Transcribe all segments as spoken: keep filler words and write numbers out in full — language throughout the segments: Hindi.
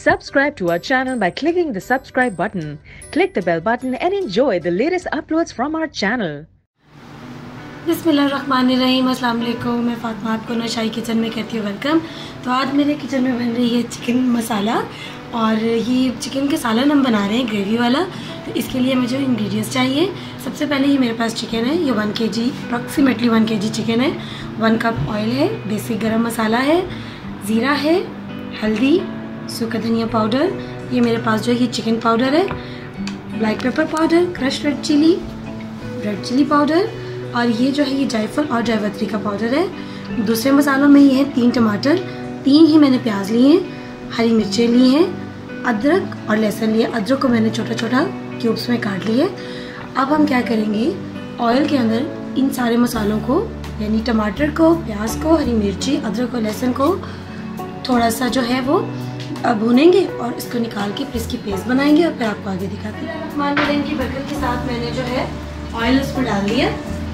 Subscribe to our channel by clicking the subscribe button. Click the bell button and enjoy the latest uploads from our channel. बिस्मिल्लाहिर्रहमानिर्रहीम। अस्सलाम वालेकुम। मैं फ़ातिमा आपको नौशाही किचन में कहती हूँ वेलकम। तो आज मेरे किचन में बन रही है चिकन मसाला और ये चिकन के सालन हम बना रहे हैं ग्रेवी वाला। तो इसके लिए मुझे इंग्रेडिएंट्स चाहिए। सबसे पहले ही मेरे पास चिकन है, ये वन के जी approximately one K G chicken है। वन कप ऑयल है, बेसिक गरम मसाला है, ज़ीरा है, हल्दी, सूखा धनिया पाउडर, ये मेरे पास जो है ये चिकन पाउडर है, black pepper powder, crush red chilli, red chilli powder और ये जो है ये जायफल और जायवत्री का पाउडर है। दूसरे मसालों में ये है तीन टमाटर, तीन ही मैंने प्याज लिए हैं, हरी मिर्चें ली हैं, अदरक और लहसुन लिए। अदरक को मैंने छोटा छोटा क्यूब्स में काट लिए। अब हम क्या करेंगे, ऑयल के अंदर इन सारे मसालों को यानी टमाटर को, प्याज को, हरी मिर्ची, अदरक और लहसुन को थोड़ा सा जो है वो भूनेंगे और इसको निकाल के फिर इसकी पेस्ट बनाएंगे और फिर आपको आगे दिखाते हैं। रहमान रहीम की बरकत के साथ मैंने जो है ऑयल उसमें डाल दिया।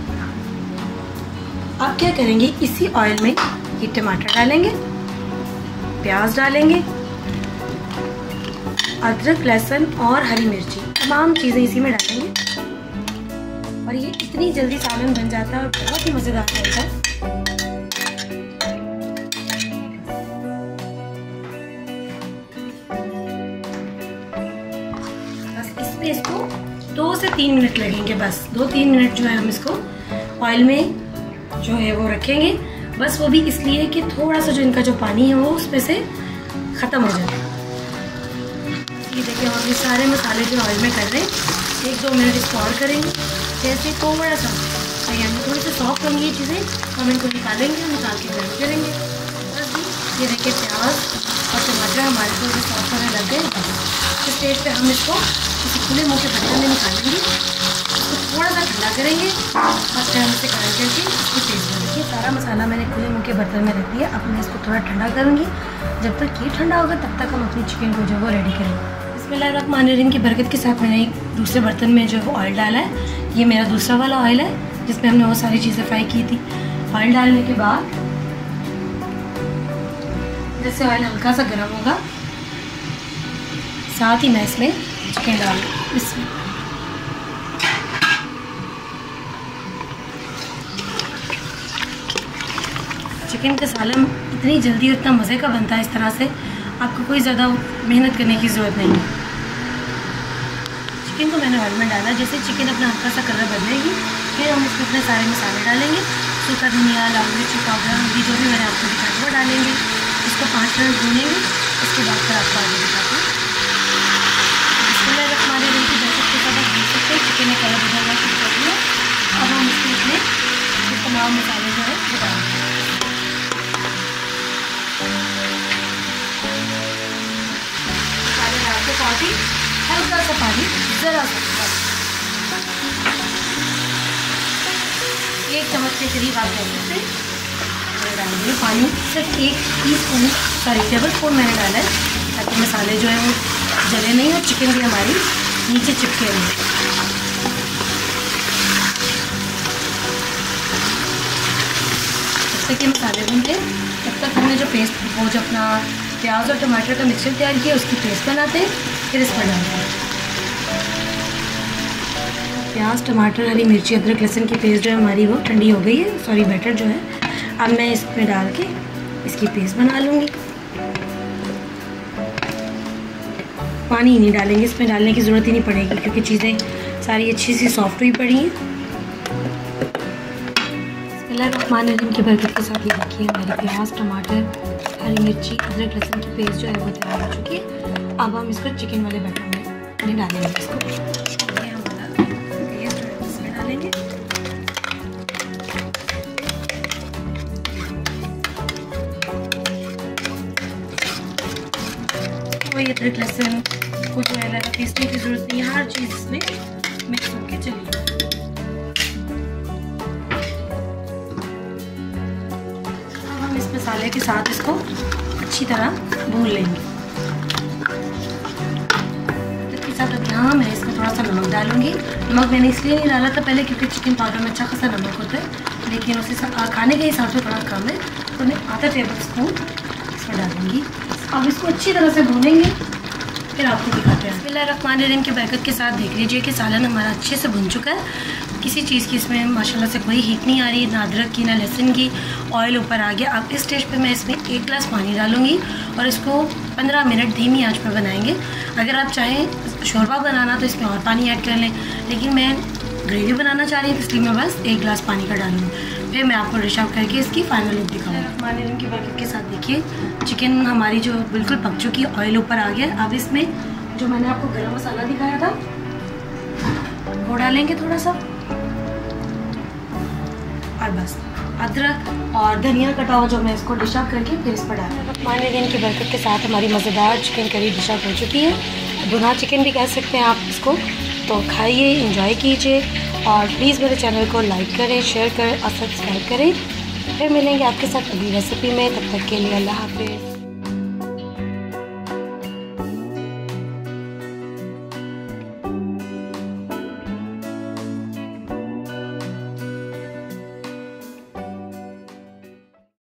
अब क्या करेंगे, इसी ऑयल में ये टमाटर डालेंगे, प्याज डालेंगे, अदरक, लहसुन और हरी मिर्ची, तमाम चीज़ें इसी में डालेंगे और ये इतनी जल्दी सालन बन जाता है और बहुत ही मज़ेदार होता है। बस इसमें इसको दो से तीन मिनट लगेंगे, बस दो तीन मिनट जो है हम इसको ऑयल में जो है वो रखेंगे। बस वो भी इसलिए कि थोड़ा सा जो इनका जो पानी है वो उसमें से ख़त्म हो जाए। ये देखिए हम ये सारे मसाले जो ऑयल में कर रहे हैं, एक दो मिनट इसको और करेंगे। जैसे थोड़ा सा यानी थोड़ी सी सॉफ्ट होंगी ये चीज़ें, हम इनको निकालेंगे, निकाल के गर्म करेंगे। बस ये देखिए प्याज और टमाटर हमारे थोड़े सॉफ्ट होने लग गए। इस स्टेज पे हम इसको किसी खुले मुँह के बर्तन में निकालेंगे, इसको थोड़ा सा ठंडा करेंगे और फिर हम इसे गर्म करके इसकी पेस्ट बनाएंगे। सारा मसाला मैंने खुले मुँह के बर्तन में रख दिया। अब मैं इसको थोड़ा ठंडा करूँगी। जब तक ये ठंडा होगा तब तक हम अपनी चिकन को जो वो रेडी करेंगे। बिस्मिल्लाहिर्रहमानिर्रहीम की बरकत के साथ मैंने एक दूसरे बर्तन में जो है वो ऑयल डाला है। ये मेरा दूसरा वाला ऑयल है जिसमें हमने वो सारी चीज़ें फ्राई की थी। ऑयल डालने के बाद जैसे ऑयल हल्का सा गर्म होगा, साथ ही मैं इसमें चिकन डाल इसमें चिकन का सालन इतनी जल्दी और इतना मज़े का बनता है। इस तरह से आपको कोई ज़्यादा मेहनत करने की ज़रूरत नहीं है। चिकन को मैंने ऑयल में डाला। जैसे चिकन अपना हल्का सा कलर बदलेगी फिर हम इसमें अपने सारे मसाले डालेंगे, सूखा धनिया, लाल मिर्ची पाउडर, हल्दी, जो भी मैंने आपको दिखाया वो डालेंगे। इसको पाँच मिनट भूनेंगे, इसके बाद फिर आपको आगे दिखाते हैं। बिस्मिल्लाहिर्रहमानिर्रहीम की बरकत के साथ आप देख सकते हैं चिकन ने कलर बदलना शुरू कर दिया। अब हम इसमें अपने ये तमाम मसाले जो है वो डालेंगे। पानी हल्का सा पानी, ज़रा सा, एक चम्मच के करीब आप डाल सकते हैं। डालेंगे पानी, सिर्फ एक teaspoon sorry tablespoon मैंने डाला है ताकि मसाले जो है वो जले नहीं और चिकन भी हमारी नीचे चिपके नहीं। जब तक ये मसाले बनते तब तक हमने जो पेस्ट वो जो अपना प्याज और टमाटर का मिक्सचर तैयार किया उसकी पेस्ट बनाते हैं, फिर इसमें डालते हैं। प्याज, टमाटर, हरी मिर्ची, अदरक, लहसुन की पेस्ट जो है हमारी वो ठंडी हो गई है, सॉरी बैटर जो है। अब मैं इसमें डाल के इसकी पेस्ट बना लूँगी। पानी नहीं डालेंगे, इसमें डालने की ज़रूरत ही नहीं पड़ेगी क्योंकि चीज़ें सारी अच्छी सी सॉफ्ट हुई पड़ी हैं। बिस्मिल्लाहिर्रहमानिर्रहीम की बरकत के साथ ये देखिए हमारे प्याज, टमाटर, हरी मिर्ची, अदरक, लहसुन की पेस्ट जो है वो तैयार हो चुकी है। अब हम इसको चिकन वाले बैटर में नहीं डालेंगे, इसको ये हमारा पेस्ट जो है इसमें डालेंगे। कोई अदरक लहसुन को जो है ज़्यादा पीसने की ज़रूरत नहीं है, हर चीज़ इसमें मिक्स होके चली। मसाले के साथ इसको अच्छी तरह भून लेंगे। इसके साथ अब यहाँ मैं इसमें थोड़ा सा नमक डालूंगी। नमक मैंने इसलिए नहीं डाला था पहले क्योंकि चिकन पाउडर में अच्छा खासा नमक होता है, लेकिन उसे खाने के हिसाब से थोड़ा कम है तो मैं आधा टेबल स्पून इसमें डालूंगी। अब इसको अच्छी तरह से भूनेंगे, फिर आपको दिखाते हैं। बिस्मिल्लाहिर्रहमानिर्रहीम की बरकत के साथ देख लीजिए कि सालन हमारा अच्छे से भुन चुका है। किसी चीज़ की इसमें माशाल्लाह से कोई हीट नहीं आ रही, ना अदरक की ना लहसुन की। ऑयल ऊपर आ गया। अब इस स्टेज पे मैं इसमें एक गिलास पानी डालूँगी और इसको पंद्रह मिनट धीमी आंच पर बनाएंगे। अगर आप चाहें शोरबा बनाना तो इसमें और पानी ऐड कर लें, लेकिन मैं ग्रेवी बनाना चाह रही हूँ इसलिए मैं बस एक गिलास पानी का डालूँगी। फिर मैं आपको डिश आउट करके इसकी फाइनल लुक दिखाऊँगी। रहमानिर्रहीम की बरकत के साथ देखिए चिकन हमारी जो बिल्कुल पक चुकी है, ऑयल ऊपर आ गया। अब इसमें जो मैंने आपको गरम मसाला दिखाया था वो डालेंगे थोड़ा सा, और बस अदरक और धनिया कटा हुआ जो मैं इसको डिश आउट करके फिर इस पर डालूँगा। रहमानिर्रहीम की बरकत के साथ हमारी मज़ेदार चिकन करी डिश आउट हो चुकी है। भुना चिकन भी कह सकते हैं आप इसको। तो खाइए, इंजॉय कीजिए और प्लीज़ मेरे चैनल को लाइक करें, शेयर करें और सब्सक्राइब करें। फिर मिलेंगे आपके साथ अगली रेसिपी में। तब तक के लिए अल्लाह हाफिज़।